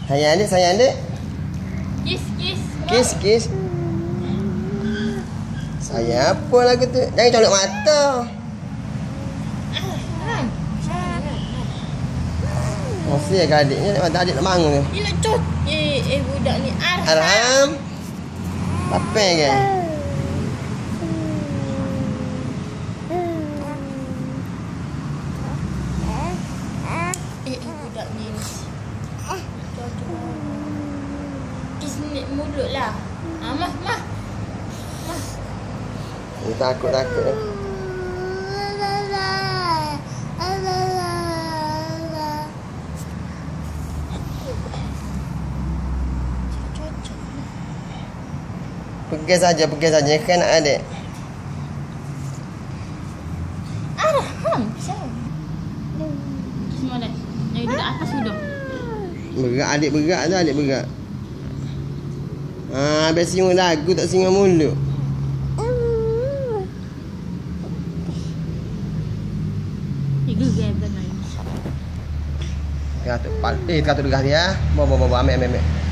Sayang adik. Kiss. Kiss. Sayang apa lagu tu? Jangan colok mata. Masih agak adiknya, mata adik nak bangun tu. Dia nak cut. Budak ni Arham. Apa ke? Budak ni. Kiss ni mulut lah. Mah. Takut. Pergi saja kan adik. Arham. Kiss mana? Yang dekat atas sudah. Adik berat. Habis singung lagu tak singung mulut. Gegar dan lain. Kata dekat dia. Bawa ambil.